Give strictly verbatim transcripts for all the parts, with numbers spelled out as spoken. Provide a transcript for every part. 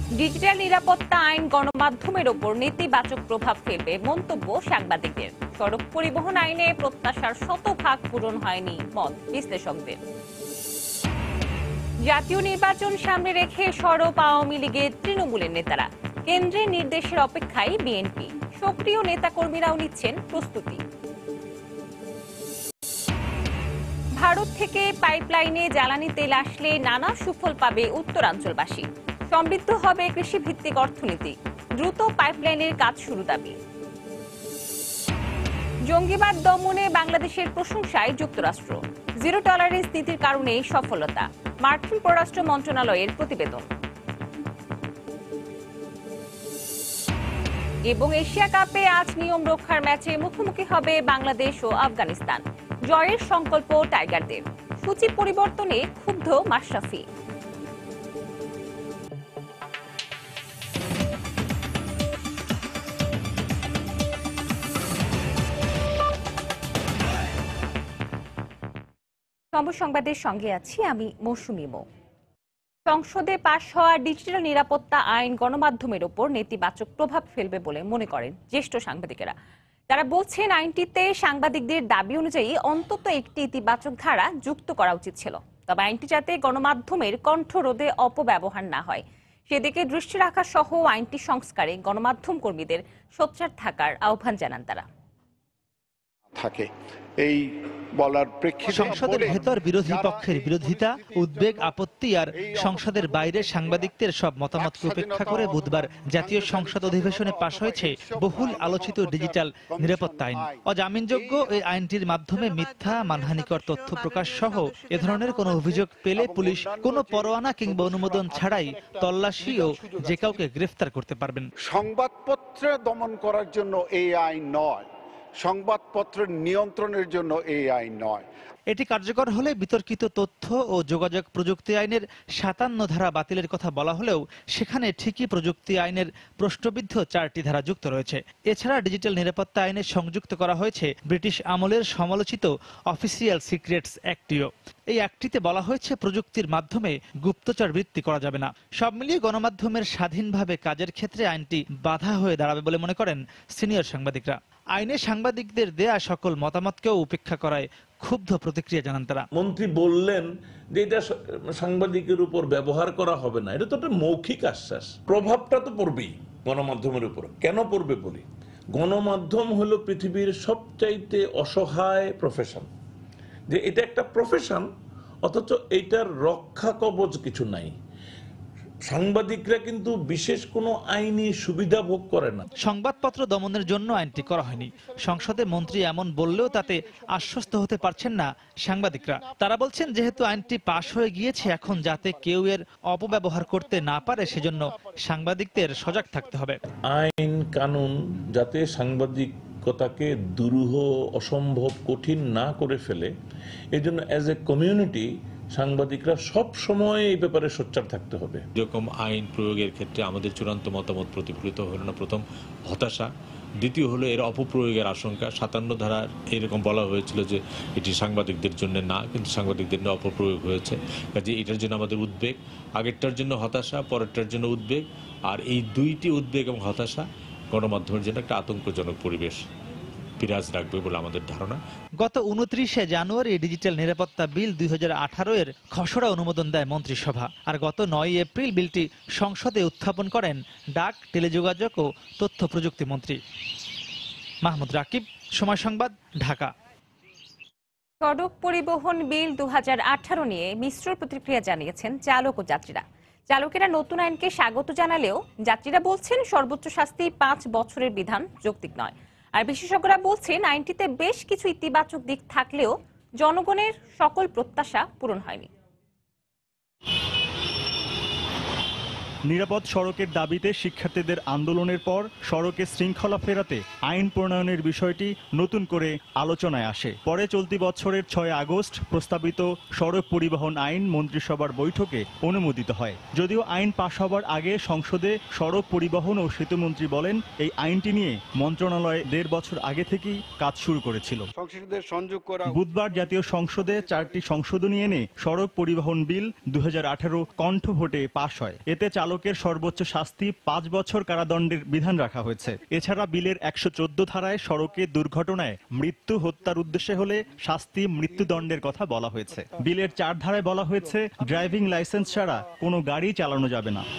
Digital নিরাপত্তা আইন গণমাধ্যমের ওপর নেতিবাচক প্রভাব ফেলবে মন্তব্য সাংবাদিকদের। সড়ক পরিবহন আইনে প্রত্যাশার শতভাগ পূরণ হয়নি মত বিশ্লেষকদের। জাতীয় নির্বাচন সামনে রেখে সরব আওয়ামী লীগের তৃণমূলের নেতারা, কেন্দ্রের নির্দেশের অপেক্ষায় বিএনপি। সক্রিয় নেতাকর্মীরাও নিচ্ছেন প্রস্তুতি। ভারত থেকে পাইপলাইনে জ্বালানি তেল আসলে নানা সুফল পাবে উত্তরাঞ্চলবাসী। সমৃদ্ধ হবে কৃষিভিত্তিক অর্থনীতি। দ্রুত পাইপলাইনের কাজ শুরু দাবি। জঙ্গিবাদ দমনে বাংলাদেশের প্রশংসায় যুক্তরাষ্ট্র। জিরো টলারেন্স নীতির কারণে সফলতা, মার্কিন পররাষ্ট্র মন্ত্রণালয়ের প্রতিবেদন। এবং এশিয়া কাপে আজ নিয়ম রক্ষার ম্যাচে মুখোমুখি হবে বাংলাদেশ ও আফগানিস্তান। জয়ের সংকল্প টাইগারদের। সূচি পরিবর্তনে ক্ষুব্ধ মাশরাফি। সংবাদের সঙ্গে আছি আমি মৌসুমী মো। সংসদে পাশ হওয়া ডিজিটাল নিরাপত্তা আইন গণমাধ্যমের ওপর নেতিবাচক প্রভাব ফেলবে বলে মনে করেন জ্যেষ্ঠ সাংবাদিকেরা। তারা বলছেন আইনটিতে সাংবাদিকদের দাবি অনুযায়ী অন্তত একটি ইতিবাচক ধারা যুক্ত করা উচিত ছিল, তবে আইনটি যাতে গণমাধ্যমের কণ্ঠরোধে অপব্যবহার না হয় সেদিকে দৃষ্টি রাখা সহ আইনটি সংস্কারে গণমাধ্যম কর্মীদের সোচ্চার থাকার আহ্বান জানান তারা। থাকে এই বলার প্রেক্ষিতে সংসদের ভেতর বিরোধী পক্ষের বিরোধিতা, উদ্বেগ, আপত্তি আর সংসদের বাইরে সাংবাদিকদের সব মতামতকে উপেক্ষা করে বুধবার জাতীয় সংসদ অধিবেশনে পাশ হয়েছে বহুল আলোচিত ডিজিটাল নিরাপত্তা আইন। অজামিনযোগ্য এই আইনটির মাধ্যমে মিথ্যা, মানহানিকর তথ্য প্রকাশ সহ এ ধরনের কোনো অভিযোগ পেলে পুলিশ কোনো পরোয়ানা কিংবা অনুমোদন ছাড়াই তল্লাশি ও যে কাউকে গ্রেফতার করতে পারবেন। সংবাদপত্র দমন করার জন্য এই আইন নয়, সংবাদপত্রের নিয়ন্ত্রণের জন্য এই আইন নয়। এটি কার্যকর হলে বিতর্কিত তথ্য ও যোগাযোগ প্রযুক্তি আইনের সাতান্ন ধারা বাতিলের কথা বলা হলেও সেখানে ঠিকই প্রযুক্তি আইনের প্রশ্নবিদ্ধ চারটি ধারা যুক্ত রয়েছে। এছাড়া ডিজিটাল নিরাপত্তা আইনে সংযুক্ত করা হয়েছে ব্রিটিশ আমলের সমালোচিত অফিসিয়াল সিক্রেটস অ্যাক্টটিও। এই অ্যাক্টটিতে বলা হয়েছে প্রযুক্তির মাধ্যমে গুপ্তচর বৃত্তি করা যাবে না। সব মিলিয়ে গণমাধ্যমের স্বাধীনভাবে কাজের ক্ষেত্রে আইনটি বাধা হয়ে দাঁড়াবে বলে মনে করেন সিনিয়র সাংবাদিকরা। আইনে সাংবাদিকদের দেয়া সকল মতামতকেও উপেক্ষা করায় ক্ষুব্ধ প্রতিক্রিয়া জানান তারা। মন্ত্রী বললেন যে এটা সাংবাদিকের উপর ব্যবহার করা হবে না, এটা তো একটা মৌখিক আশ্বাস। প্রভাবটা তো পড়বেই গণমাধ্যমের উপর। কেন পড়বে বলি, গণমাধ্যম হলো পৃথিবীর সবচাইতে অসহায় প্রফেশন। যে এটা একটা প্রফেশন, অথচ এইটার রক্ষা কবচ কিছু নাই। সাংবাদিকরা কিন্তু বিশেষ কোনো আইনি সুবিধা ভোগ করে না। সংবাদপত্র দমনের জন্য আইনটি করা হয়নি। সংসদে মন্ত্রী এমন বললেও তাতে আশ্বস্ত হতে পারছেন না সাংবাদিকরা। তারা বলছেন যেহেতু আইনটি পাশ হয়ে গিয়েছে, এখন যাতে কেউ এর অপব্যবহার করতে না পারে সেজন্য সাংবাদিকদের সজাগ থাকতে হবে। আইন কানুন যাতে সাংবাদিকতাকে দুরূহ, অসম্ভব, কঠিন না করে ফেলে, এজন্য অ্যাজ এ কমিউনিটি সাংবাদিকরা সব সময় এই ব্যাপারে সোচ্চার থাকতে হবে। এরকম আইন প্রয়োগের ক্ষেত্রে আমাদের চূড়ান্ত মতামত প্রতিফলিত হলো না। প্রথম হতাশা, দ্বিতীয় হলো এর অপপ্রয়োগের আশঙ্কা। সাতান্ন ধারার এরকম বলা হয়েছিল যে এটি সাংবাদিকদের জন্য না, কিন্তু সাংবাদিকদের জন্য অপপ্রয়োগ হয়েছে। কাজে এটার জন্য আমাদের উদ্বেগ, আগেরটার জন্য হতাশা, পরেরটার জন্য উদ্বেগ। আর এই দুইটি উদ্বেগ এবং হতাশা গণমাধ্যমের জন্য একটা আতঙ্কজনক পরিবেশ বিরাজ রাখবে বলে আমাদের ধারণা। গত উনত্রিশে জানুয়ারি ডিজিটাল নিরাপত্তা বিল দুই হাজার আঠারো এর খসড়া অনুমোদন দেয় মন্ত্রিসভা। আর গত নয় এপ্রিল বিলটি সংসদে উত্থাপন করেন ডাক, টেলিযোগাযোগ ও তথ্য প্রযুক্তি মন্ত্রী মাহমুদ রাকিব। সময় সংবাদ, ঢাকা। সড়ক পরিবহন বিল দু হাজার আঠারো নিয়ে মিশ্র প্রতিক্রিয়া জানিয়েছেন চালক ও যাত্রীরা। চালকেরা নতুন আইনকে স্বাগত জানালেও যাত্রীরা বলছেন সর্বোচ্চ শাস্তি পাঁচ বছরের বিধান যৌক্তিক নয়। আর বিশেষজ্ঞরা বলছেন আইনটিতে বেশ কিছু ইতিবাচক দিক থাকলেও জনগণের সকল প্রত্যাশা পূরণ হয়নি। নিরাপদ সড়কের দাবিতে শিক্ষার্থীদের আন্দোলনের পর সড়কে শৃঙ্খলা ফেরাতে আইন প্রণয়নের বিষয়টি নতুন করে আলোচনায় আসে। পরে চলতি বছরের ছয় আগস্ট প্রস্তাবিত সড়ক পরিবহন আইন মন্ত্রিসভার বৈঠকে অনুমোদিত হয়। যদিও আইন পাশ হবার আগে সংসদে সড়ক পরিবহন ও সেতুমন্ত্রী বলেন এই আইনটি নিয়ে মন্ত্রণালয় দেড় বছর আগে থেকেই কাজ শুরু করেছিল। বুধবার জাতীয় সংসদে চারটি সংশোধনী এনে সড়ক পরিবহন বিল দুই হাজার আঠারো কণ্ঠ ভোটে পাশ হয়। এতে চালক চালকের সর্বোচ্চ শাস্তি পাঁচ বছর কারাদণ্ডের বিধান রাখা হয়েছে। এছাড়া বিলের একশো চোদ্দ ধারায় সড়কে দুর্ঘটনায় মৃত্যু হত্যার উদ্দেশ্যে হলে শাস্তি মৃত্যুদণ্ডের কথা বলা হয়েছে। বিলের চার ধারায় বলা হয়েছে ড্রাইভিং লাইসেন্স ছাড়া কোনো গাড়ি চালানো যাবে না।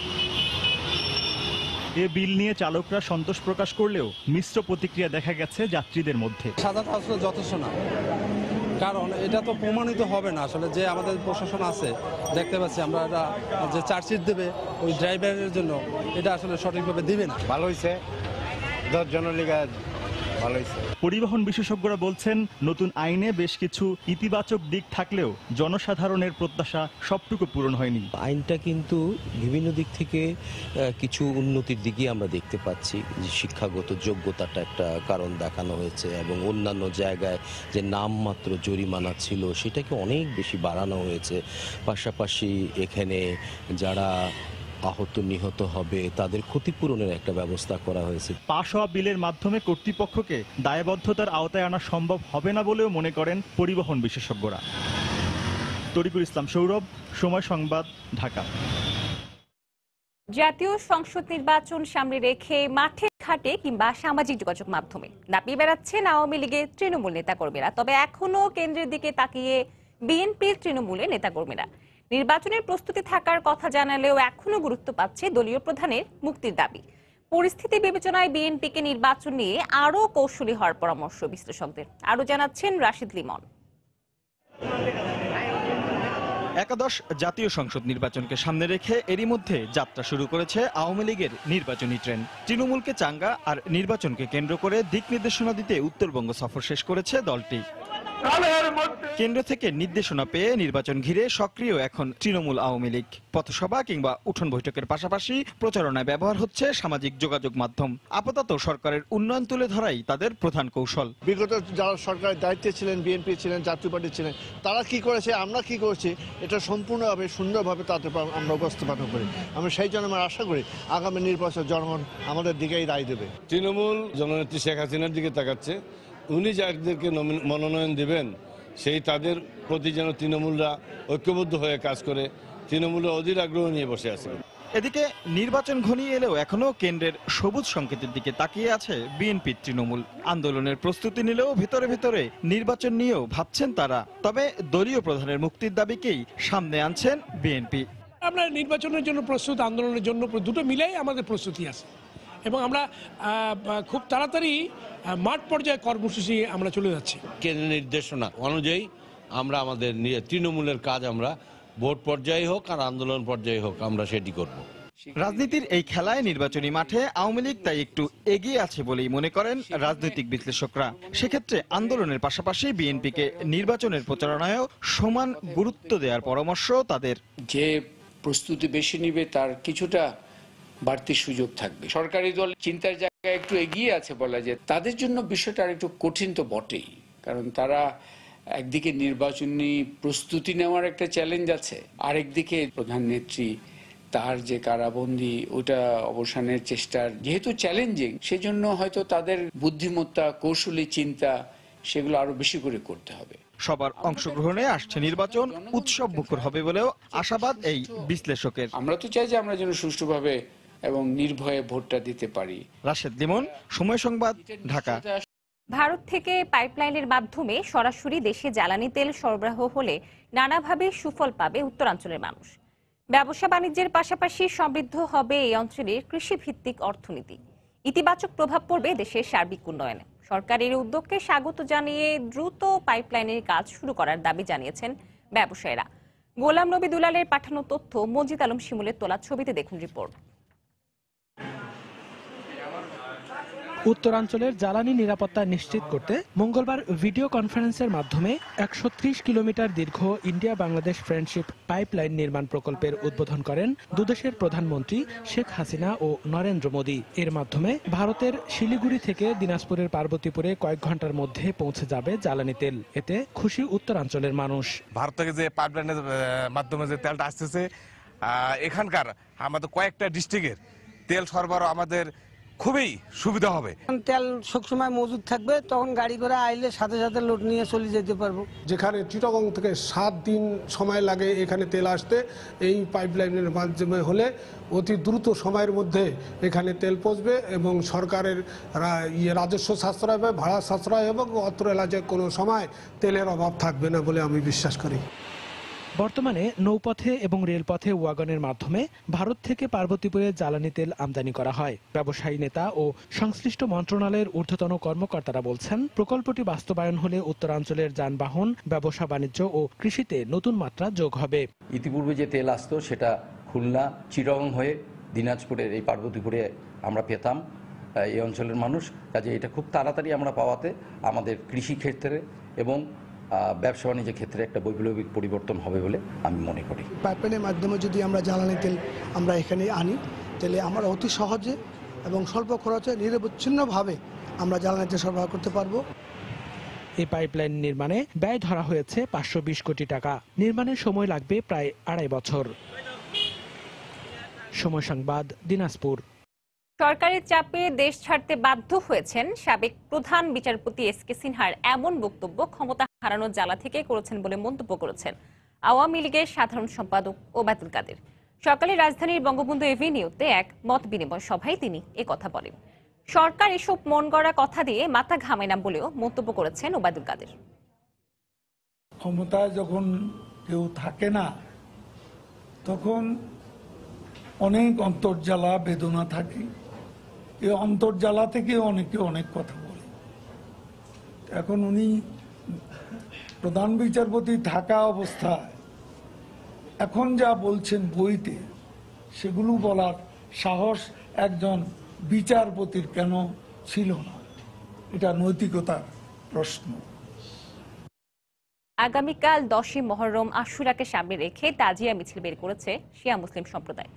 এ বিল নিয়ে চালকরা সন্তোষ প্রকাশ করলেও মিশ্র প্রতিক্রিয়া দেখা গেছে যাত্রীদের মধ্যে। সাজাটা আসলে যথেষ্ট না, কারণ এটা তো প্রমাণিত হবে না। আসলে যে আমাদের প্রশাসন আছে, দেখতে পাচ্ছি আমরা এটা যে চার্জশিট দেবে ওই ড্রাইভারের জন্য, এটা আসলে সঠিকভাবে দিবে না। ভালো হয়েছে, দশ জনের লিগে ভালো হয়েছে। পরিবহন বিশেষজ্ঞরা বলছেন নতুন আইনে বেশ কিছু ইতিবাচক দিক থাকলেও জনসাধারণের প্রত্যাশা সবটুকু পূরণ হয়নি। আইনটা কিন্তু বিভিন্ন দিক থেকে কিছু উন্নতির দিকে আমরা দেখতে পাচ্ছি, যে শিক্ষাগত যোগ্যতাটা একটা কারণ দেখানো হয়েছে এবং অন্যান্য জায়গায় যে নামমাত্র জরিমানা ছিল সেটাকে অনেক বেশি বাড়ানো হয়েছে। পাশাপাশি এখানে যারা আহত নিহত হবে তাদের ক্ষতিপূরণের একটা ব্যবস্থা করা হয়েছে। পাশ হওয়া বিলের মাধ্যমে কর্তৃপক্ষকে দায়বদ্ধতার আওতায় আনা সম্ভব হবে না বলেও মনে করেন পরিবহন বিশেষজ্ঞরা। তরিকুল ইসলাম সৌরভ, সময় সংবাদ, ঢাকা। জাতীয় সংসদ নির্বাচন সামনে রেখে মাঠে ঘাটে কিংবা সামাজিক যোগাযোগ মাধ্যমে দাবি বেড়াচ্ছেন আওয়ামী লীগের তৃণমূল নেতাকর্মীরা। তবে এখনো কেন্দ্রের দিকে তাকিয়ে বিএনপির তৃণমূলের নেতাকর্মীরা। নির্বাচনের প্রস্তুতি থাকার কথা জানালেও এখনো গুরুত্ব পাচ্ছে দলীয় প্রধানের মুক্তির দাবি। পরিস্থিতি বিবেচনায় বিএনপিকে নির্বাচন নিয়ে আরও কৌশলী হওয়ার পরামর্শ বিশ্লেষকদের। আরও জানাচ্ছেন রাশিদ লিমন। একাদশ জাতীয় সংসদ নির্বাচনকে সামনে রেখে এরই মধ্যে যাত্রা শুরু করেছে আওয়ামী লীগের নির্বাচনী ট্রেন। তৃণমূলকে চাঙ্গা আর নির্বাচনকে কেন্দ্র করে দিক নির্দেশনা দিতে উত্তরবঙ্গ সফর শেষ করেছে দলটি। কেন্দ্র থেকে নির্দেশনা পেয়ে নির্বাচন ঘিরে সক্রিয় এখন তৃণমূল আওয়ামী লীগ। পথসভা কিংবা উঠোন বৈঠকের পাশাপাশি প্রচারণায় ব্যবহার হচ্ছে সামাজিক যোগাযোগ মাধ্যম। আপাতত সরকারের উন্নয়ন তুলে ধরাই তাদের প্রধান কৌশল। বিগত যারা সরকারের দায়িত্বে ছিলেন, বিএনপি ছিলেন, জাতীয় পার্টি ছিলেন, তারা কি করেছে, আমরা কি করছি, এটা সম্পূর্ণভাবে সুন্দরভাবে তাদের আমরা উপস্থাপন করি। আমরা সেই জন্য আমরা আশা করি আগামী নির্বাচন জনগণ আমাদের দিকেই রায় দেবে। তৃণমূল জননেত্রী শেখ হাসিনার দিকে তাকাচ্ছে। উনি যাদেরকে মনোনয়ন দেবেন সেই তাদের প্রতি যেন তৃণমূলরা ঐক্যবদ্ধ হয়ে কাজ করে, তৃণমূলের অধীর আগ্রহ নিয়ে বসে আছে। এদিকে নির্বাচন ঘনিয়ে এলেও এখনো কেন্দ্রের সবুজ সংকেতের দিকে তাকিয়ে আছে বিএনপি তৃণমূল। আন্দোলনের প্রস্তুতি নিলেও ভিতরে ভিতরে নির্বাচন নিয়েও ভাবছেন তারা। তবে দলীয় প্রধানের মুক্তির দাবিকেই সামনে আনছেন বিএনপি। আমরা নির্বাচনের জন্য প্রস্তুত, আন্দোলনের জন্য দুটো মিলাই আমাদের প্রস্তুতি আছে এবং আমরা খুব তাড়াতাড়ি মাঠ পর্যায়ে কর্মসূচি আমরা চলে যাচ্ছি। কেন্দ্রের নির্দেশনা অনুযায়ী আমরা আমাদের তৃণমূলের কাজ আমরা ভোট পর্যায়ে হোক আর আন্দোলন পর্যায়ে হোক আমরা সেটি করব। রাজনীতির এই খেলায় নির্বাচনী মাঠে আওয়ামী লীগ তাই একটু এগিয়ে আছে বলেই মনে করেন রাজনৈতিক বিশ্লেষকরা। সেক্ষেত্রে আন্দোলনের পাশাপাশি বিএনপিকে নির্বাচনের প্রচারণায়ও সমান গুরুত্ব দেওয়ার পরামর্শ তাদের। যে প্রস্তুতি বেশি নিবে তার কিছুটা বাড়তি সুযোগ থাকবে। সরকারি দল চিন্তার জায়গায় একটু এগিয়ে আছে বলা যায়। তাদের জন্য বিষয়টা আর একটু কঠিন তো বটেই, কারণ তারা একদিকে নির্বাচনী প্রস্তুতি নেওয়ার একটা চ্যালেঞ্জ আছে, আরেকদিকে প্রধান নেত্রী তার যে কারাবন্দী ওটা অবসানের চেষ্টার যেহেতু চ্যালেঞ্জিং, সেজন্য হয়তো তাদের বুদ্ধিমত্তা, কৌশলী চিন্তা সেগুলো আরো বেশি করে করতে হবে। সবার অংশগ্রহণে আসছে নির্বাচন উৎসব মুখর হবে বলেও আশাবাদ এই বিশ্লেষকের। আমরা তো চাই যে আমরা যেন সুষ্ঠুভাবে এবং নির্ভয়ে ভোটটা দিতে পারি। রাশেদ লিমন, সময় সংবাদ, ঢাকা। ভারত থেকে পাইপলাইনের মাধ্যমে সরাসরি দেশে জ্বালানি তেল সরবরাহ হলে নানাভাবে সুফল পাবে উত্তরাঞ্চলের মানুষ। ব্যবসা বাণিজ্যের পাশাপাশি সমৃদ্ধ হবে এই অঞ্চলের কৃষিভিত্তিক অর্থনীতি। ইতিবাচক প্রভাব পড়বে দেশের সার্বিক উন্নয়নে। সরকারের উদ্যোগকে স্বাগত জানিয়ে দ্রুত পাইপলাইনের কাজ শুরু করার দাবি জানিয়েছেন ব্যবসায়ীরা। গোলাম নবী দুলালের পাঠানো তথ্য, মজিদ আলম শিমুলের তোলা ছবিতে দেখুন রিপোর্ট। উত্তরাঞ্চলের জ্বালানি নিরাপত্তা নিশ্চিত করতে মঙ্গলবার ভিডিও কনফারেন্সের মাধ্যমে একশো ত্রিশ কিলোমিটার দীর্ঘ ইন্ডিয়া বাংলাদেশ ফ্রেন্ডশিপ পাইপলাইন নির্মাণ প্রকল্পের উদ্বোধন করেন দুদেশের প্রধানমন্ত্রী শেখ হাসিনা ও নরেন্দ্র মোদী। এর মাধ্যমে ভারতের শিলিগুড়ি থেকে দিনাজপুরের পার্বতীপুরে কয়েক ঘন্টার মধ্যে পৌঁছে যাবে জ্বালানি তেল। এতে খুশি উত্তরাঞ্চলের মানুষ। ভারত থেকে যে পাইপলাইনের মাধ্যমে যে তেলটা আসতেছে, এখানকার আমাদের কয়েকটা ডিস্ট্রিক্টের তেল সরবরাহ আমাদের খুবই সুবিধা হবে। তেল সবসময় মজুদ থাকবে, তখন গাড়ি করে আইলে সাথে সাথে লোড নিয়ে চলে যেতে পারবো। যেখানে চিটাগং থেকে সাত দিন সময় লাগে এখানে তেল আসতে, এই পাইপলাইনের মাধ্যমে হলে অতি দ্রুত সময়ের মধ্যে এখানে তেল পৌঁছবে এবং সরকারের ইয়ে রাজস্ব সাশ্রয় হবে, ভাড়া সাশ্রয় এবং অত্র এলাকায় কোনো সময় তেলের অভাব থাকবে না বলে আমি বিশ্বাস করি। বর্তমানে নৌপথে এবং রেলপথে ওয়াগনের মাধ্যমে ভারত থেকে পার্বতীপুরে জ্বালানি তেল আমদানি করা হয়। ব্যবসায়ী নেতা ও সংশ্লিষ্ট মন্ত্রণালয়ের ঊর্ধ্বতন কর্মকর্তারা বলছেন, প্রকল্পটি বাস্তবায়ন হলে উত্তরাঞ্চলের যানবাহন, ব্যবসা বাণিজ্য ও কৃষিতে নতুন মাত্রা যোগ হবে। ইতিপূর্বে যে তেল আসতো সেটা খুলনা, চিটাগং হয়ে দিনাজপুরের এই পার্বতীপুরে আমরা পেতাম এই অঞ্চলের মানুষ। কাজে এটা খুব তাড়াতাড়ি আমরা পাওয়াতে আমাদের কৃষি ক্ষেত্রে এবং ব্যবসা বাণিজ্যের ক্ষেত্রে একটা বৈপ্লবিক পরিবর্তন হবে বলে আমি মনে করি। পাইপলাইনের মাধ্যমে যদি আমরা জ্বালানি তেল আমরা এখানে আনি, তাহলে আমরা অতি সহজে এবং স্বল্প খরচে নিরবচ্ছিন্নভাবে আমরা জ্বালানি তেল সরবরাহ করতে পারবো। এই পাইপলাইন নির্মাণে ব্যয় ধরা হয়েছে পাঁচশো বিশ কোটি টাকা। নির্মাণের সময় লাগবে প্রায় আড়াই বছর। সময় সংবাদ, দিনাজপুর। সরকারের চাপে দেশ ছাড়তে বাধ্য হয়েছেন সাবেক প্রধান বিচারপতি এস কে সিনহার এমন বক্তব্য ক্ষমতা হারানোর জ্বালা থেকে করেছেন বলে মন্তব্য করেছেন আওয়ামী লীগের সাধারণ সম্পাদক ওবায়দুল কাদের। সকালে রাজধানীর বঙ্গবন্ধু এভিনিউতে এক মত বিনিময় সভায় তিনি একথা বলেন। সরকার এসব মন গড়া কথা দিয়ে মাথা ঘামায় না বলেও মন্তব্য করেছেন ওবায়দুল কাদের। ক্ষমতায় যখন কেউ থাকে না, তখন অনেক অন্তর্জ্বালা বেদনা থাকে। এই অন্তর্জ্বালা থেকে অনেকে অনেক কথা বলে। এখন উনি প্রধান বিচারপতি থাকা অবস্থায় এখন যা বলছেন বইতে, সেগুলো বলার সাহস একজন বিচারপতির কেন ছিল না? এটা নৈতিকতার প্রশ্ন। আগামীকাল দশই মহররম আশুরাকে সামনে রেখে তাজিয়া মিছিল বের করেছে শিয়া মুসলিম সম্প্রদায়।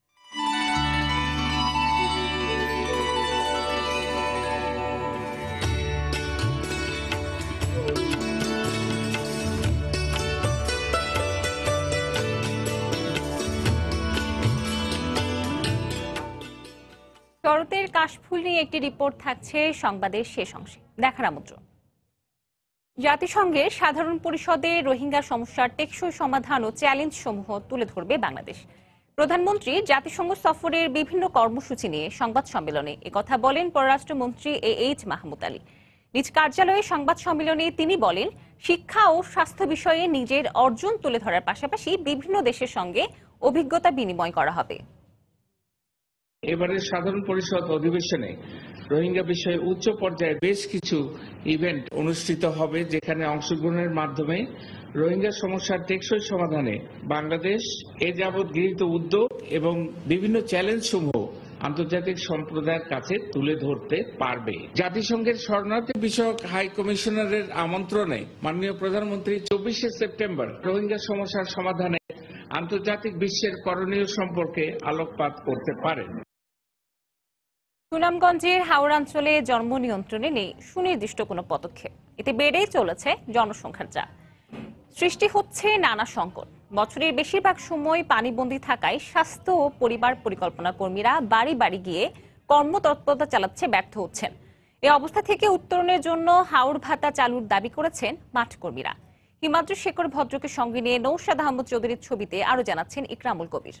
শরতের কাশফুল নিয়ে একটি রিপোর্ট থাকছে সংবাদের শেষ অংশে, দেখার আমন্ত্রণ। জাতিসংঘের সাধারণ পরিষদে রোহিঙ্গা সমস্যার টেকসই সমাধান ও চ্যালেঞ্জ সমূহ তুলে ধরবে বাংলাদেশ। প্রধানমন্ত্রী জাতিসংঘ সফরের বিভিন্ন কর্মসূচি নিয়ে সংবাদ সম্মেলনে একথা বলেন পররাষ্ট্রমন্ত্রী এ এইচ মাহমুদ আলী। নিজ কার্যালয়ে সংবাদ সম্মেলনে তিনি বলেন, শিক্ষা ও স্বাস্থ্য বিষয়ে নিজের অর্জন তুলে ধরার পাশাপাশি বিভিন্ন দেশের সঙ্গে অভিজ্ঞতা বিনিময় করা হবে। এবারের সাধারণ পরিষদ অধিবেশনে রোহিঙ্গা বিষয়ে উচ্চ পর্যায়ে বেশ কিছু ইভেন্ট অনুষ্ঠিত হবে, যেখানে অংশগ্রহণের মাধ্যমে রোহিঙ্গা সমস্যার টেকসই সমাধানে বাংলাদেশ এ যাবৎ গৃহীত উদ্যোগ এবং বিভিন্ন চ্যালেঞ্জ সমূহ আন্তর্জাতিক সম্প্রদায়ের কাছে তুলে ধরতে পারবে। জাতিসংঘের শরণার্থী বিষয়ক হাই কমিশনারের আমন্ত্রণে মাননীয় প্রধানমন্ত্রী চব্বিশে সেপ্টেম্বর রোহিঙ্গা সমস্যার সমাধানে আন্তর্জাতিক বিশ্বের করণীয় সম্পর্কে আলোকপাত করতে পারেন। সুনামগঞ্জের হাওড়াঞ্চলে জন্ম নিয়ন্ত্রণে নেই সুনির্দিষ্ট কোনো পদক্ষেপ। এতে বেড়েই চলেছে জনসংখ্যার চাপ, সৃষ্টি হচ্ছে নানা সংকট। বছরের বেশিরভাগ সময় পানিবন্দী থাকায় স্বাস্থ্য ও পরিবার পরিকল্পনা কর্মীরা বাড়ি বাড়ি গিয়ে কর্মতৎপরতা চালাচ্ছে ব্যর্থ হচ্ছেন। এই অবস্থা থেকে উত্তরণের জন্য হাওড় ভাতা চালুর দাবি করেছেন মাঠ কর্মীরা। হিমাদ্রি শেখর ভদ্রকে সঙ্গে নিয়ে নৌশাদ আহমদ চৌধুরীর ছবিতে আরো জানাচ্ছেন ইকরামুল কবির।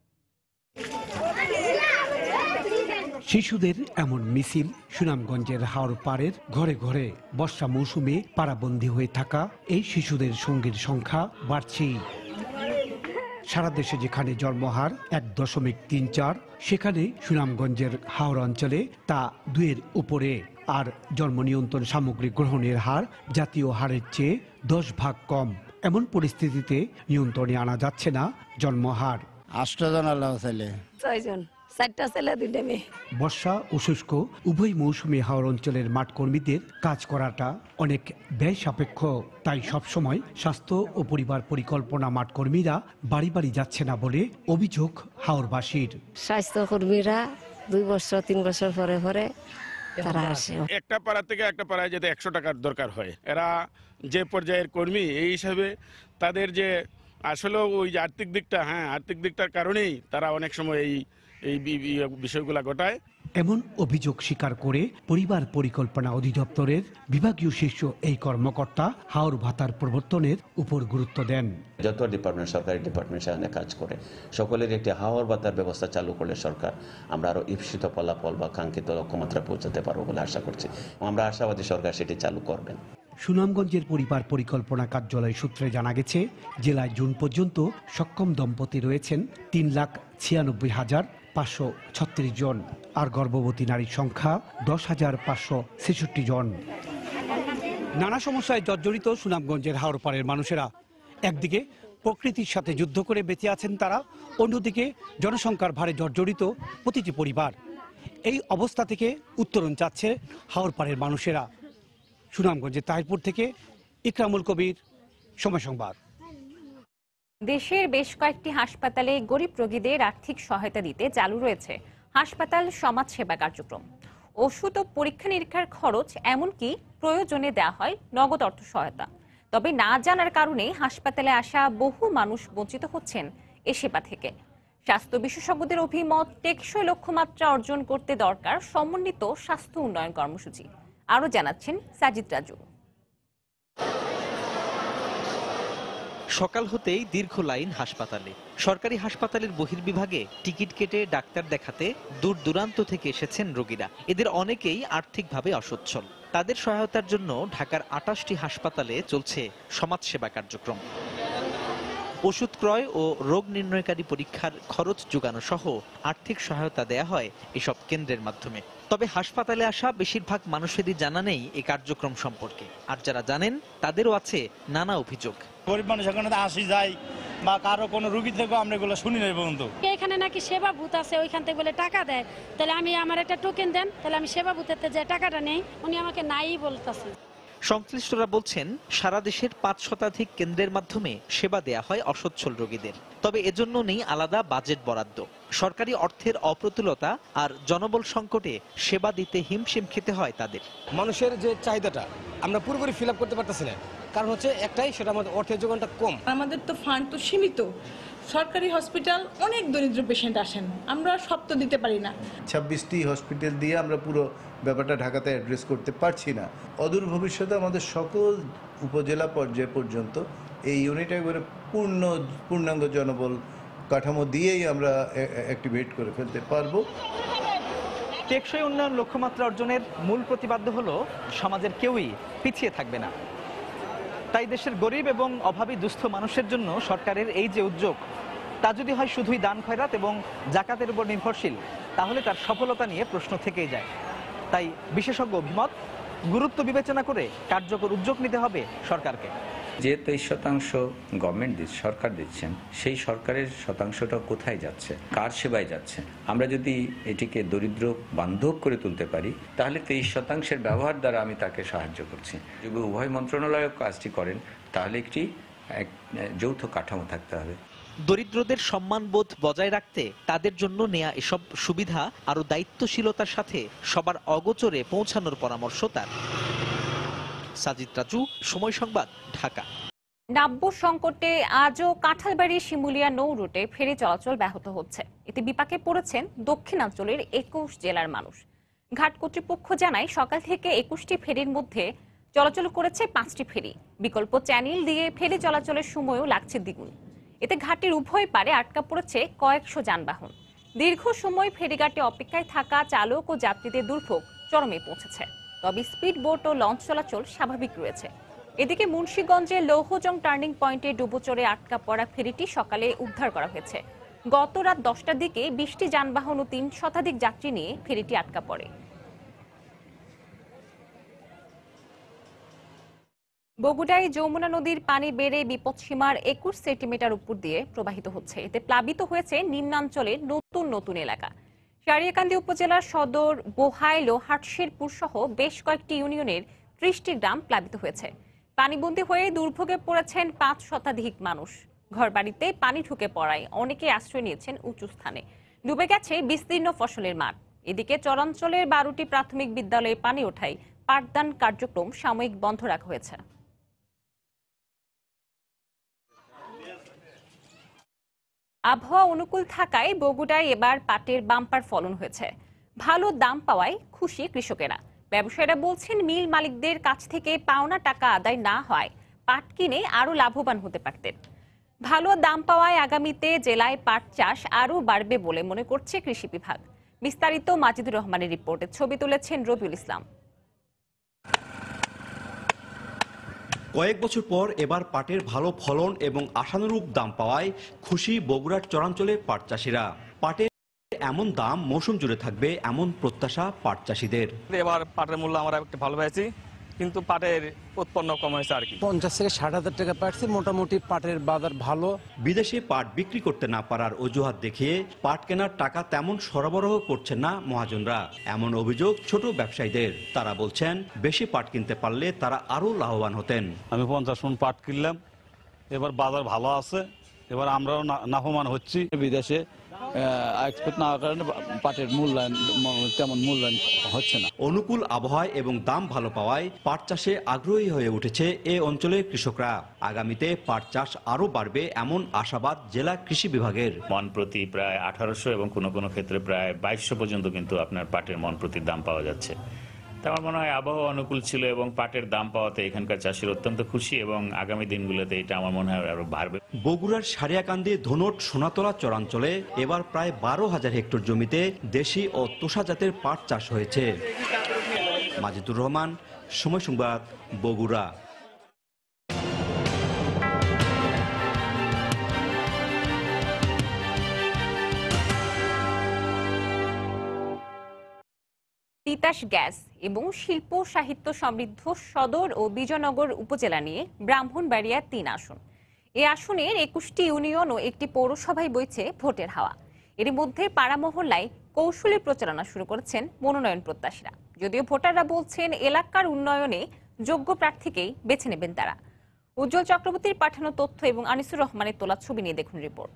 শিশুদের এমন মিছিল সুনামগঞ্জের হাওড় পাড়ের ঘরে ঘরে। বর্ষা মৌসুমে পাড়াবন্দী হয়ে থাকা এই শিশুদের সঙ্গীর সংখ্যা বাড়ছেই। সারা দেশে যেখানে জন্মহার এক দশমিক তিন চার, সেখানে সুনামগঞ্জের হাওড় অঞ্চলে তা দুয়ের উপরে। আর জন্ম নিয়ন্ত্রণ সামগ্রী গ্রহণের হার জাতীয় হারের চেয়ে দশ ভাগ কম। এমন পরিস্থিতিতে নিয়ন্ত্রণে আনা যাচ্ছে না জন্মহার। আষ্টজন আল্লাহ ছেলে, ছয়জন, চারটা ছেলে, দুইটা মেয়ে। বর্ষা ও শুষ্ক উভয় মৌসুমে হাওড় অঞ্চলের মাঠ কর্মীদের কাজ করাটা অনেক ব্যয় সাপেক্ষ। তাই সবসময় স্বাস্থ্য ও পরিবার পরিকল্পনা মাঠ কর্মীরা বাড়ি বাড়ি যাচ্ছে না বলে অভিযোগ হাওড়বাসীর। স্বাস্থ্য কর্মীরা দুই বছর তিন বছর পরে পরে তারা আসে। একটা পাড়া থেকে একটা পাড়ায় যেতে একশো টাকার দরকার হয়। এরা যে পর্যায়ের কর্মী, এই হিসাবে তাদের যে আসলে ওই যে আর্থিক দিকটা, হ্যাঁ আর্থিক দিকটার কারণেই তারা অনেক সময় এই এই বিষয়গুলা ঘটায়। এমন অভিযোগ স্বীকার করে পরিবার পরিকল্পনা অধিদপ্তরের বিভাগীয় শীর্ষ এই কর্মকর্তা হাওর ভাতার প্রবর্তনের উপর গুরুত্ব দেন। যত ডিপার্টমেন্ট সরকারি ডিপার্টমেন্ট সেখানে কাজ করে সকলের একটি হাওর ভাতার ব্যবস্থা চালু করলে সরকার আমরা আরো ঈপ্সিত ফলাফল বা কাঙ্ক্ষিত লক্ষ্যমাত্রা পৌঁছাতে পারবো বলে আশা করছি। আমরা আশাবাদী সরকার সেটি চালু করবেন। সুনামগঞ্জের পরিবার পরিকল্পনা কার্যালয় সূত্রে জানা গেছে, জেলায় জুন পর্যন্ত সক্ষম দম্পতি রয়েছেন তিন লাখ ছিয়ানব্বই হাজার পাঁচশো ছত্রিশ জন, আর গর্ভবতী নারীর সংখ্যা দশ হাজার পাঁচশো ছেষট্টি জন। নানা সমস্যায় জর্জরিত সুনামগঞ্জের হাওরপাড়ের মানুষেরা একদিকে প্রকৃতির সাথে যুদ্ধ করে বেঁচে আছেন তারা, অন্যদিকে জনসংখ্যার ভারে জর্জরিত প্রতিটি পরিবার। এই অবস্থা থেকে উত্তরণ চাচ্ছে হাওরপাড়ের মানুষেরা। সুনামগঞ্জের তাহিরপুর থেকে ইকরামুল কবির, সময় সংবাদ। দেশের বেশ কয়েকটি হাসপাতালে গরিব রোগীদের আর্থিক সহায়তা দিতে চালু রয়েছে হাসপাতাল সমাজ সেবা কার্যক্রম। ওষুধ ও পরীক্ষা নিরীক্ষার খরচ এমনকি প্রয়োজনে দেওয়া হয় নগদ অর্থ সহায়তা। তবে না জানার কারণে হাসপাতালে আসা বহু মানুষ বঞ্চিত হচ্ছেন এ সেবা থেকে। স্বাস্থ্য বিশেষজ্ঞদের অভিমত, টেকসই লক্ষ্যমাত্রা অর্জন করতে দরকার সমন্বিত স্বাস্থ্য উন্নয়ন কর্মসূচি। আরো জানাচ্ছেন সাজিদ রাজু। সকাল হতেই দীর্ঘ লাইন হাসপাতালে। সরকারি হাসপাতালের বহির্বিভাগে টিকিট কেটে ডাক্তার দেখাতে দূর দূরান্ত থেকে এসেছেন রোগীরা। এদের অনেকেই আর্থিকভাবে অসচ্ছল। তাদের সহায়তার জন্য ঢাকার আটাশটি হাসপাতালে চলছে সমাজসেবা কার্যক্রম। ওষুধ ক্রয় ও রোগ নির্ণয়কারী পরীক্ষার খরচ যোগানো সহ আর্থিক সহায়তা দেয়া হয় এসব কেন্দ্রের মাধ্যমে। তবে হাসপাতালে আসা বেশিরভাগ মানুষেরই জানা নেই এই কার্যক্রম সম্পর্কে, আর যারা জানেন তাদেরও আছে নানা অভিযোগ। গরিব মানুষ এখানে আসি যাই বা কারো কোনো রুগী থেকে আমরা এগুলো শুনি নাই বন্ধু। এখানে নাকি সেবা বুথ আছে, ওইখান থেকে বলে টাকা দেয়, তাহলে আমি আমার একটা টোকেন দেন, তাহলে আমি সেবা বুথেতে যে টাকাটা নেই, উনি আমাকে নাই বলতেছে। সংশ্লিষ্টরা বলছেন, সারা দেশের পাঁচ শতাধিক কেন্দ্রের মাধ্যমে সেবা দেয়া হয় অসচ্ছল রোগীদের। তবে এজন্য নেই আলাদা বাজেট বরাদ্দ। সরকারি অর্থের অপ্রতুলতা আর জনবল সংকটে সেবা দিতে হিমশিম খেতে হয় তাদের। মানুষের যে চাহিদাটা আমরা পুরোপুরি ফিল আপ করতে পারতেছি না, কারণ হচ্ছে একটাই, সেটা আমাদের অর্থের যোগানটা কম। আমাদের তো ফান্ড তো সীমিত। সরকারি হসপিটাল অনেক দরিদ্র পেশেন্ট আসেন, আমরা সব তো দিতে পারি না। ছাব্বিশটি হসপিটাল দিয়ে আমরা পুরো ব্যাপারটা ঢাকাতে অ্যাড্রেস করতে পারছি না। অদূর ভবিষ্যতে আমাদের সকল উপজেলা পর্যায় পর্যন্ত এই ইউনিট একবারে পূর্ণ পূর্ণাঙ্গ জনবল কাঠামো দিয়েই আমরা অ্যাক্টিভেট করে ফেলতে পারবো। টেকসই উন্নয়ন লক্ষ্যমাত্রা অর্জনের মূল প্রতিপাদ্য হলো সমাজের কেউই পিছিয়ে থাকবে না। তাই দেশের গরিব এবং অভাবী দুস্থ মানুষের জন্য সরকারের এই যে উদ্যোগ, তা যদি হয় শুধুই দান খয়রাত এবং জাকাতের উপর নির্ভরশীল, তাহলে তার সফলতা নিয়ে প্রশ্ন থেকেই যায়। তাই বিশেষজ্ঞ অভিমত, গুরুত্ব বিবেচনা করে কার্যকর উদ্যোগ নিতে হবে সরকারকে। যে তেইশ শতাংশ গভর্নমেন্ট দিচ্ছে, সরকার দিচ্ছেন, সেই সরকারের শতাংশটা কোথায় যাচ্ছে, কার সেবায় যাচ্ছে? আমরা যদি এটিকে দরিদ্র বান্ধব করে তুলতে পারি, তাহলে তেইশ শতাংশের ব্যবহার দ্বারা আমি তাকে সাহায্য করছি। যদি উভয় মন্ত্রণালয় কাজটি করেন, তাহলে একটি এক যৌথ কাঠামো থাকতে হবে। দরিদ্রদের সম্মানবোধ বজায় রাখতে তাদের জন্য নেয়া এসব সুবিধা আরো দায়িত্বশীলতার সাথে সবার অগোচরে পৌঁছানোর পরামর্শ তার। সাজিদ রাজু, সময় সংবাদ, ঢাকা। নাব্য সংকটে আজও কাঁঠালবাড়ি শিমুলিয়া নৌ রুটে ফেরি চলাচল ব্যাহত হচ্ছে। এতে বিপাকে পড়েছেন দক্ষিণাঞ্চলের একুশ জেলার মানুষ। ঘাট কর্তৃপক্ষ জানায়, সকাল থেকে একুশটি ফেরির মধ্যে চলাচল করেছে পাঁচটি ফেরি। বিকল্প চ্যানেল দিয়ে ফেরি চলাচলের সময়ও লাগছে দ্বিগুণ। এতে ঘাটের উভয় পারে আটকা পড়েছে কয়েকশো যানবাহন। দীর্ঘ সময় ফেরিঘাটে অপেক্ষায় থাকা চালক ও যাত্রীদের দুর্ভোগ চরমে পৌঁছেছে। তবে স্পিড বোট ও লঞ্চ চলাচল স্বাভাবিক রয়েছে। এদিকে মুন্সিগঞ্জের লৌহজং টার্নিং পয়েন্টে ডুবোচরে আটকা পড়া ফেরিটি সকালে উদ্ধার করা হয়েছে। গত রাত দশটার দিকে বিশটি যানবাহন ও তিন শতাধিক যাত্রী নিয়ে ফেরিটি আটকা পড়ে। বগুড়ায় যমুনা নদীর পানি বেড়ে বিপদসীমার একুশ সেন্টিমিটার উপর দিয়ে প্রবাহিত হচ্ছে। এতে প্লাবিত হয়েছে নিম্নাঞ্চলের নতুন নতুন এলাকা। সারিয়াকান্দি উপজেলার সদর, বোহাইল ও হাটশেরপুর সহ বেশ কয়েকটি ইউনিয়নের ত্রিশটি গ্রাম প্লাবিত হয়েছে। পানিবন্দী হয়ে দুর্ভোগে পড়েছেন পাঁচ শতাধিক মানুষ। ঘরবাড়িতে পানি ঢুকে পড়ায় অনেকে আশ্রয় নিয়েছেন উঁচু স্থানে। ডুবে গেছে বিস্তীর্ণ ফসলের মাঠ। এদিকে চরাঞ্চলের বারোটি প্রাথমিক বিদ্যালয়ে পানি ওঠায় পাঠদান কার্যক্রম সাময়িক বন্ধ রাখা হয়েছে। আবহাওয়া অনুকূল থাকায় বগুড়ায় এবার পাটের বাম্পার ফলন হয়েছে। ভালো দাম পাওয়ায় খুশি কৃষকেরা। ব্যবসায়ীরা বলছেন মিল মালিকদের কাছ থেকে পাওনা টাকা আদায় না হয় পাট কিনে আরো লাভবান হতে পারতেন। ভালো দাম পাওয়ায় আগামীতে জেলায় পাট চাষ আরো বাড়বে বলে মনে করছে কৃষি বিভাগ। বিস্তারিত মাজিদুর রহমানের রিপোর্টে ছবি তুলেছেন রবিউল ইসলাম। কয়েক বছর পর এবার পাটের ভালো ফলন এবং আশানুরূপ দাম পাওয়ায় খুশি বগুড়ার চরাঞ্চলে পাট চাষিরা। পাটের এমন দাম মৌসুম জুড়ে থাকবে এমন প্রত্যাশা পাট চাষিদের। এবার পাটের মূল্য আমরা একটু ভালো পেয়েছি, কিন্তু পাটের উৎপন্ন কম হয়েছে আর কি। পঞ্চাশ থেকে ষাট হাজার টাকা পাচ্ছি, মোটামুটি পাটের বাজার ভালো। বিদেশে পাট বিক্রি করতে না পারার অজুহাত দেখিয়ে পাট কেনার টাকা তেমন সরবরাহ করছেন না মহাজনরা, এমন অভিযোগ ছোট ব্যবসায়ীদের। তারা বলছেন বেশি পাট কিনতে পারলে তারা আরো লাভবান হতেন। আমি পঞ্চাশ মণ পাট কিনলাম, এবার বাজার ভালো আছে, এবার আমরাও লাভবান হচ্ছি। বিদেশে এক্সপোর্ট না হওয়ার কারণে পাটের মূল্যায়ন তেমন মূল্যায়ন হচ্ছে না। অনুকূল আবহাওয়া এবং দাম ভালো পাওয়ায় পাট চাষে আগ্রহী হয়ে উঠেছে এ অঞ্চলের কৃষকরা। আগামীতে পাট চাষ আরো বাড়বে এমন আশাবাদ জেলা কৃষি বিভাগের। মন প্রতি প্রায় আঠারোশো এবং কোনো কোনো ক্ষেত্রে প্রায় বাইশশো পর্যন্ত কিন্তু আপনার পাটের মন প্রতি দাম পাওয়া যাচ্ছে। আমার মনে হয় আবহাওয়া অনুকূল ছিল এবং পাটের দাম পাওয়াতে এখানকার চাষিরা অত্যন্ত খুশি এবং আগামী দিনগুলোতে এটা আমার মনে হয় আরো বাড়বে। বগুড়ার সারিয়াকান্দি ধনট সোনাতলা চরাঞ্চলে এবার প্রায় বারো হাজার হেক্টর জমিতে দেশি ও তোষা জাতের পাট চাষ হয়েছে। মাজিদুর রহমান, সময় সংবাদ, বগুড়া। তিতাস গ্যাস এবং শিল্প সাহিত্য সমৃদ্ধ সদর ও বিজয়নগর উপজেলা নিয়ে ব্রাহ্মণবাড়িয়ার তিন আসন। এ আসনের একুশটি ইউনিয়ন ও একটি পৌরসভায় বইছে ভোটের হাওয়া। এর মধ্যে পাড়া মহল্লায় কৌশলী প্রচারণা শুরু করেছেন মনোনয়ন প্রত্যাশীরা। যদিও ভোটাররা বলছেন এলাকার উন্নয়নে যোগ্য প্রার্থীকেই বেছে নেবেন তারা। উজ্জ্বল চক্রবর্তীর পাঠানো তথ্য এবং আনিসুর রহমানের তোলা ছবি নিয়ে দেখুন রিপোর্ট।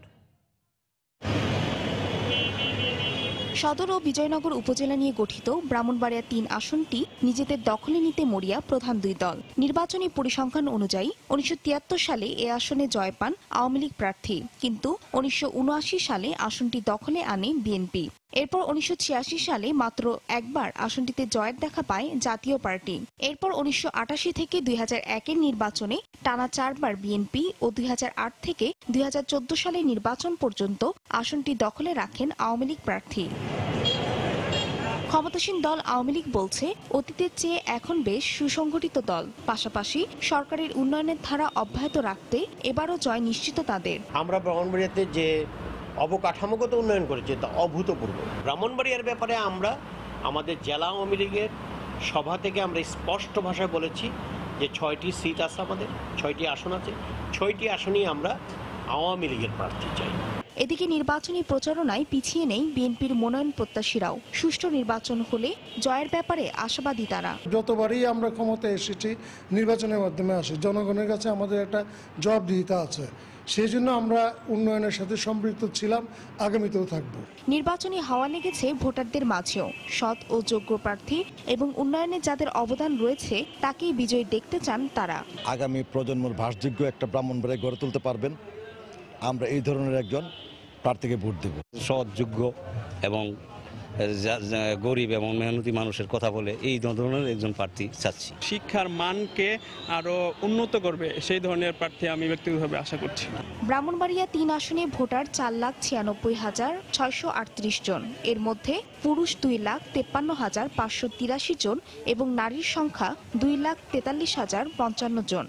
সদর ও বিজয়নগর উপজেলা নিয়ে গঠিত ব্রাহ্মণবাড়িয়া তিন আসনটি নিজেদের দখলে নিতে মরিয়া প্রধান দুই দল। নির্বাচনী পরিসংখ্যান অনুযায়ী উনিশশো তিয়াত্তর সালে এ আসনে জয় পান আওয়ামী লীগ প্রার্থী, কিন্তু উনিশশো উনআশি সালে আসনটি দখলে আনে বিএনপি। এরপর উনিশশো ছিয়াশি সালে মাত্র একবার আসনটিতে জয়ের দেখা পায় জাতীয় পার্টি। এরপর উনিশশো আটাশি থেকে দুই হাজার একের নির্বাচনে টানা চারবার বিএনপি ও দুই হাজার আট থেকে দুই হাজার চোদ্দ সালের নির্বাচন পর্যন্ত আসনটি দখলে রাখেন আওয়ামী লীগ প্রার্থী। ক্ষমতাসীন দল আওয়ামী লীগ বলছে অতীতের চেয়ে এখন বেশ সুসংগঠিত দল, পাশাপাশি সরকারের উন্নয়নের ধারা অব্যাহত রাখতে এবারও জয় নিশ্চিত তাদের। আমরা ব্রাহ্মণবাড়িয়াতে যে অবকাঠামোগত উন্নয়ন করেছে তা অভূতপূর্ব। ব্রাহ্মণবাড়িয়ার ব্যাপারে আমরা আমাদের জেলা আওয়ামী লীগের সভা থেকে আমরা স্পষ্ট ভাষায় বলেছি যে ছয়টি সিট আছে, আমাদের ছয়টি আসন আছে, ছয়টি আসনই আমরা আওয়ামী লীগের প্রার্থী চাই। এদিকে নির্বাচনী প্রচারণায় পিছিয়ে নেই বিএনপির মনোনয়ন প্রত্যাশীরাও। সুষ্ঠু নির্বাচন হলে জয়ের ব্যাপারে আশাবাদী তারা। যতবারই আমরা ক্ষমতায় এসেছি নির্বাচনের মাধ্যমে আসি, জনগণের কাছে আমাদের একটা জবাবদিহিতা আছে, সেই জন্য আমরা উন্নয়নের সাথে সম্পৃক্ত ছিলাম, আগামীতেও থাকব। নির্বাচনী হাওয়া লেগেছে ভোটারদের মাঝেও। সৎ ও যোগ্য প্রার্থী এবং উন্নয়নে যাদের অবদান রয়েছে তাকেই বিজয়ী দেখতে চান তারা। আগামী প্রজন্মের ভাষযোগ্য একটা ব্রাহ্মণবাড়িয়া গড়ে তুলতে পারবেন, আমরা এই ধরনের একজন প্রার্থীকে ভোট দেব। সৎ, যোগ্য এবং গরিব এবং মেহনতি মানুষের কথা বলে এই ধরনের একজন প্রার্থী চাচ্ছি। শিক্ষার মানকে আরো উন্নত করবে সেই ধরনের প্রার্থী আমি ব্যক্তিগতভাবে আশা করছি। ব্রাহ্মণবাড়িয়া তিন আসনে ভোটার চার লাখ ছিয়ানব্বই হাজার ছয়শো আটত্রিশ জন। এর মধ্যে পুরুষ দুই লাখ তেপ্পান্ন হাজার পাঁচশো তিরাশি জন এবং নারীর সংখ্যা দুই লাখ তেতাল্লিশ হাজার পঞ্চান্ন জন।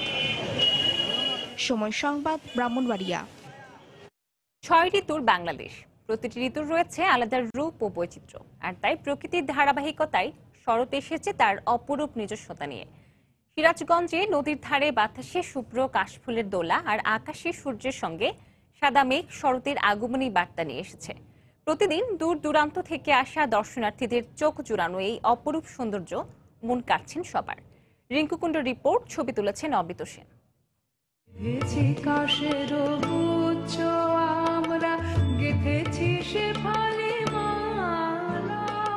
সময় সংবাদ, ব্রাহ্মণবাড়িয়া। ছয় ঋতুর বাংলাদেশ, প্রতিটি ঋতুর রয়েছে আলাদা রূপ ও বৈচিত্র্য, আর তাই প্রকৃতির ধারাবাহিকতায় শরৎ এসেছে তার অপরূপ নিজস্বতা নিয়ে। সিরাজগঞ্জে নদীর ধারে বাতাসে শুভ্র কাশফুলের দোলা আর আকাশে সূর্যের সঙ্গে সাদা মেঘ শরতের আগমনী বার্তা নিয়ে এসেছে। প্রতিদিন দূর দূরান্ত থেকে আসা দর্শনার্থীদের চোখ জুড়ানো এই অপরূপ সৌন্দর্য মন কাটছেন সবার। রিঙ্কুকুণ্ড রিপোর্ট, ছবি তুলেছেন অবিত সেন।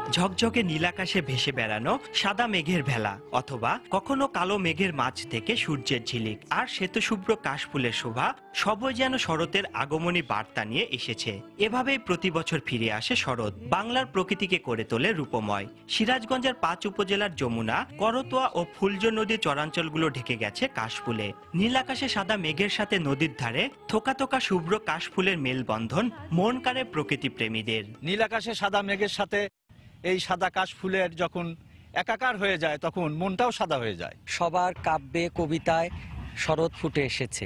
ঝকঝকে নীলাকাশে ভেসে বেড়ানো সাদা মেঘের ভেলা, অথবা কখনো কালো মেঘের মাঝ থেকে সূর্যের ঝিলিক আর শ্বেতশুভ্র কাশফুলের শোভা, সবই যেন শরতের আগমনী বার্তা নিয়ে এসেছে। এভাবেই প্রতি বছর ফিরে আসে শরৎ, বাংলার প্রকৃতিকে করে তোলে রূপময়। সিরাজগঞ্জের পাঁচ উপজেলার যমুনা, করতোয়া ও ফুলজ নদীর চরাঞ্চলগুলো ঢেকে গেছে কাশফুলে। নীলাকাশে সাদা মেঘের সাথে নদীর ধারে থোকা থোকা শুভ্র কাশফুলের মেলবন্ধন মন কাড়ে প্রকৃতি প্রেমীদের। নীলাকাশে সাদা মেঘের সাথে এই সাদা কাশফুলের যখন একাকার হয়ে যায় তখন মনটাও সাদা হয়ে যায়। সবার কাব্যে কবিতায় শরৎ ফুটে এসেছে।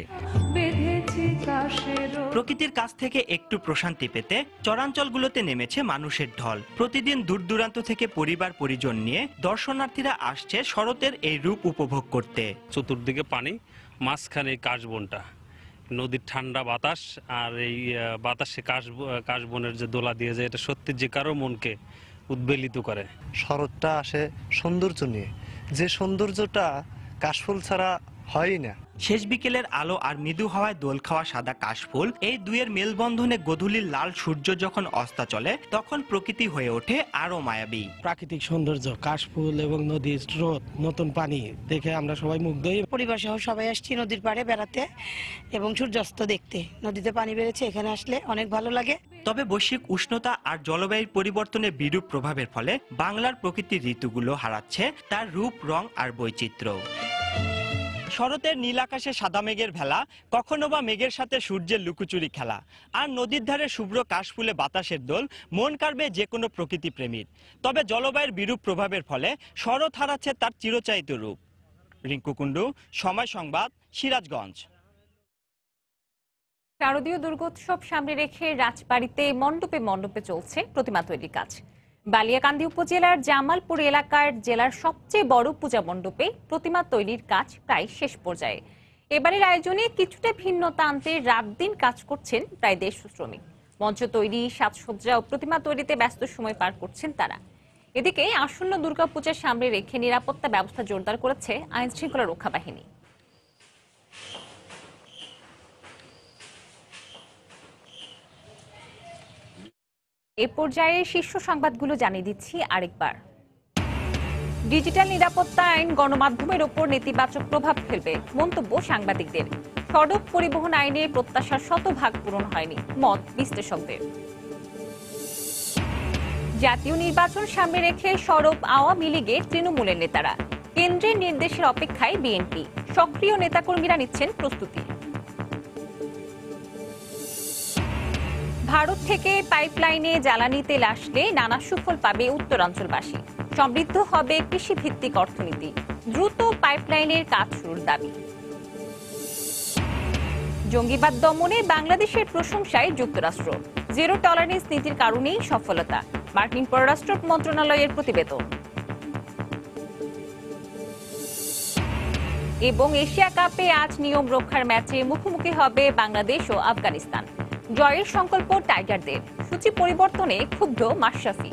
প্রকৃতির কাছ থেকে একটু প্রশান্তি পেতে চরাঞ্চলগুলোতে নেমেছে মানুষের ঢল। প্রতিদিন দূর দূরান্ত থেকে পরিবার পরিজন নিয়ে দর্শনার্থীরা আসছে শরতের এই রূপ উপভোগ করতে। চতুর্দিকে পানি, মাঝখানে কাশবনটা, নদীর ঠান্ডা বাতাস আর এই বাতাসে কাশ কাশবনের যে দোলা দিয়ে যায়, এটা সত্যি যে কারো মনকে উদ্বেলিত করে। শরৎটা আসে সৌন্দর্য নিয়ে, যে সৌন্দর্যটা কাশফুল ছাড়া হয়ই না। শেষ বিকেলের আলো আর মৃদু হাওয়ায় দোল খাওয়া সাদা কাশফুল, এই দুয়ের মেলবন্ধনে গধূলির লাল সূর্য যখন অস্তা চলে তখন প্রকৃতি হয়ে ওঠে আরো মায়াবী। প্রাকৃতিক সৌন্দর্য, কাশফুল এবং নদীর স্রোত, নতুন পানি দেখে আমরা সবাই মুগ্ধ হই। পরিবার সহ সবাই আসছি নদীর পাড়ে বেড়াতে এবং সূর্যাস্ত দেখতে। নদীতে পানি বেড়েছে, এখানে আসলে অনেক ভালো লাগে। তবে বৈশ্বিক উষ্ণতা আর জলবায়ুর পরিবর্তনের বিরূপ প্রভাবের ফলে বাংলার প্রকৃতির ঋতুগুলো হারাচ্ছে তার রূপ, রং আর বৈচিত্র্য। শরতের নীলাকাশে সাদা মেঘের ভেলা, কখনো বা মেঘের সাথে সূর্যের লুকোচুরি খেলা, আর নদীর ধারে শুভ্র কাশফুলে বাতাসের দোল মন কাড়বে যে কোনো প্রকৃতি প্রেমীর। তবে জলবায়ুর বিরূপ প্রভাবের ফলে শরৎ হারাচ্ছে তার চিরচাহিত রূপ। রিঙ্কু কুণ্ডু, সময় সংবাদ, সিরাজগঞ্জ। শারদীয় দুর্গোৎসব সামনে রেখে রাজবাড়িতে মণ্ডপে মণ্ডপে চলছে প্রতিমা তৈরির কাজ। বালিয়াকান্দি উপজেলার জামালপুর এলাকার জেলার সবচেয়ে বড় পূজা মণ্ডপে প্রতিমা তৈরির কাজ প্রায় শেষ পর্যায়ে। এবারের আয়োজনে কিছুটা ভিন্নতা আনতে রাত দিন কাজ করছেন প্রায় দেড়শো শ্রমিক। মঞ্চ তৈরি, সাজসজ্জা ও প্রতিমা তৈরিতে ব্যস্ত সময় পার করছেন তারা। এদিকে আসন্ন দুর্গাপূজার সামনে রেখে নিরাপত্তা ব্যবস্থা জোরদার করেছে আইন শৃঙ্খলা রক্ষা বাহিনী। এ পর্যায়ে শীর্ষ সংবাদগুলো জানিয়ে দিচ্ছি আরেকবার। ডিজিটাল নিরাপত্তা আইন গণমাধ্যমের ওপর নেতিবাচক প্রভাব ফেলবে, মন্তব্য সাংবাদিকদের। সড়ক পরিবহন আইনে প্রত্যাশার শতভাগ পূরণ হয়নি, মত বিশ্লেষকদের। জাতীয় নির্বাচন সামনে রেখে সরব আওয়ামী লীগের তৃণমূলের নেতারা। কেন্দ্রের নির্দেশের অপেক্ষায় বিএনপি, সক্রিয় নেতাকর্মীরা নিচ্ছেন প্রস্তুতি। ভারত থেকে পাইপলাইনে জ্বালানি তেল আসলে নানা সুফল পাবে উত্তরাঞ্চলবাসী। সমৃদ্ধ হবে কৃষিভিত্তিক অর্থনীতি, দ্রুত পাইপলাইনের কাজ শুরুর দাবি। জঙ্গিবাদ দমনে বাংলাদেশের প্রশংসায় যুক্তরাষ্ট্র। জিরো টলারেন্স নীতির কারণেই সফলতা, মার্কিন পররাষ্ট্র মন্ত্রণালয়ের প্রতিবেদন। এবং এশিয়া কাপে আজ নিয়ম রক্ষার ম্যাচে মুখোমুখি হবে বাংলাদেশ ও আফগানিস্তান। জয়ের সংকল্প টাইগারদের, সূচি পরিবর্তনে ক্ষুব্ধ মাশরাফি।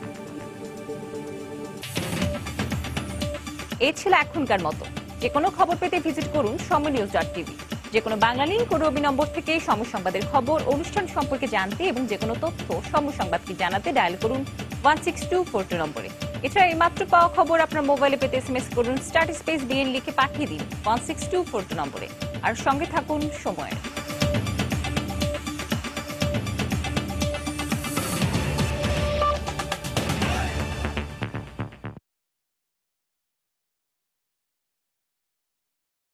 এ ছিল এখনকার মতো। যে কোনো খবর পেতে ভিজিট করুন সময় নিউজ ডট টিভি। যে কোনো বাংলা লিঙ্ক ও রবি নম্বর থেকে সময় সংবাদের খবর, অনুষ্ঠান সম্পর্কে জানতে এবং যে কোনো তথ্য সময় সংবাদকে জানাতে ডায়াল করুন one six two four two নম্বরে। এছাড়া এইমাত্র পাওয়া খবর আপনার মোবাইলে পেতে এসএমএস করুন স্টার্ট স্পেস বিএন লিখে পাঠিয়ে দিন one six two four two নম্বরে। আর সঙ্গে থাকুন সময়।